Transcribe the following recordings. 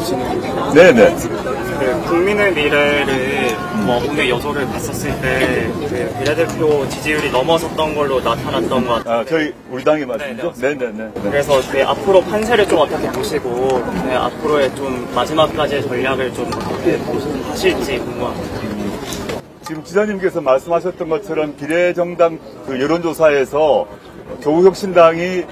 보시는 네네. 그 국민의 미래를 국내 여소를 봤었을 때 그 비례대표 지지율이 넘어섰던 걸로 나타났던 것 같아요. 저희 우리 당의 말씀이죠? 네네네. 그래서 그 앞으로 판세를 좀 어떻게 보시고 앞으로의 좀 마지막까지의 전략을 좀 어떻게 하실지 궁금합니다. 지금 기자님께서 말씀하셨던 것처럼 비례정당 그 여론조사에서 조국혁신당이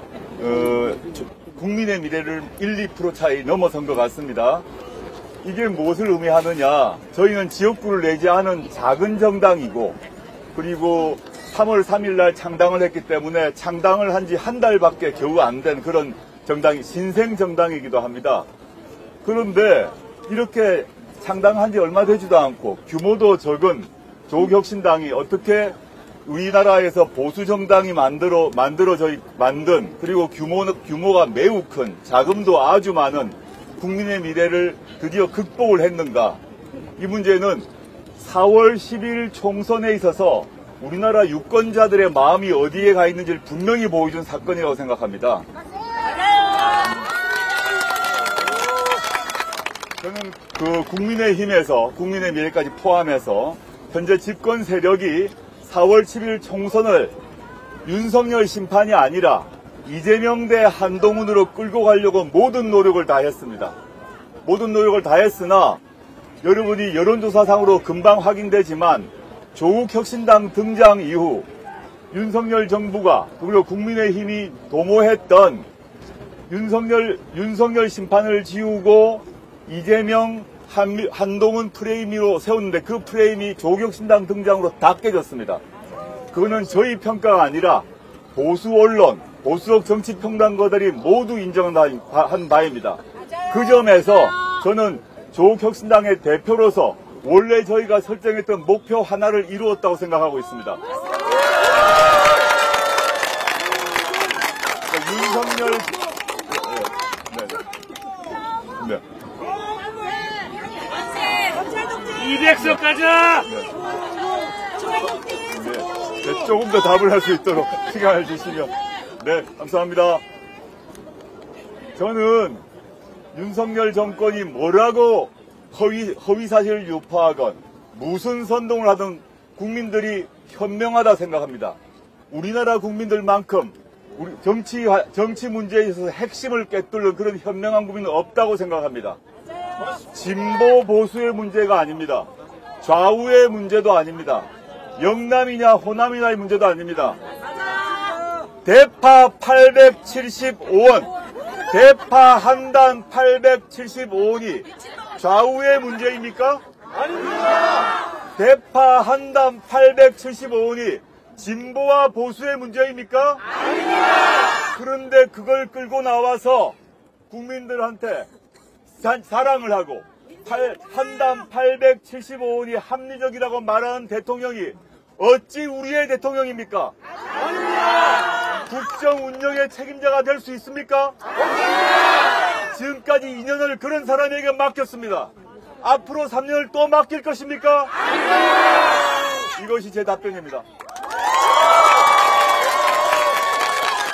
국민의 미래를 1~2% 차이 넘어선 것 같습니다. 이게 무엇을 의미하느냐? 저희는 지역구를 내지 않은 작은 정당이고, 그리고 3월 3일 날 창당을 했기 때문에 창당을 한 지 한 달밖에 겨우 안 된 그런 정당이 신생 정당이기도 합니다. 그런데 이렇게 창당한 지 얼마 되지도 않고 규모도 적은 조국혁신당이 어떻게 우리나라에서 보수 정당이 만든 그리고 규모가 매우 큰 자금도 아주 많은 국민의 미래를 드디어 극복을 했는가? 이 문제는 4월 10일 총선에 있어서 우리나라 유권자들의 마음이 어디에 가 있는지를 분명히 보여준 사건이라고 생각합니다. 저는 그 국민의힘에서 국민의 미래까지 포함해서 현재 집권 세력이 4월 10일 총선을 윤석열 심판이 아니라 이재명 대 한동훈으로 끌고 가려고 모든 노력을 다했습니다. 모든 노력을 다했으나 여러분이 여론조사상으로 금방 확인되지만 조국혁신당 등장 이후 윤석열 정부가 그리고 국민의힘이 도모했던 윤석열 심판을 지우고 이재명 한동훈 프레임으로 세웠는데 그 프레임이 조국혁신당 등장으로 다 깨졌습니다. 그거는 저희 평가가 아니라 보수 언론, 보수적 정치평론가들이 모두 인정한 바입니다. 그 점에서 저는 조국혁신당의 대표로서 원래 저희가 설정했던 목표 하나를 이루었다고 생각하고 있습니다. 윤석열 네. 200석 가자! 네, 조금 더 답을 할 수 있도록 시간을 주시면. 네, 감사합니다. 저는 윤석열 정권이 뭐라고 허위사실을 유포하건 무슨 선동을 하든 국민들이 현명하다 생각합니다. 우리나라 국민들만큼 우리 정치 문제에 있어서 핵심을 꿰뚫는 그런 현명한 국민은 없다고 생각합니다. 진보 보수의 문제가 아닙니다. 좌우의 문제도 아닙니다. 영남이냐 호남이냐의 문제도 아닙니다. 대파 875원, 대파 한 단 875원이 좌우의 문제입니까? 아닙니다. 대파 한 단 875원이 진보와 보수의 문제입니까? 아닙니다. 그런데 그걸 끌고 나와서 국민들한테 사랑을 하고 한 단 875원이 합리적이라고 말하는 대통령이 어찌 우리의 대통령입니까? 아닙니다. 국정 운영의 책임자가 될 수 있습니까? 아닙니다. 지금까지 2년을 그런 사람에게 맡겼습니다. 앞으로 3년을 또 맡길 것입니까? 아닙니다. 이것이 제 답변입니다.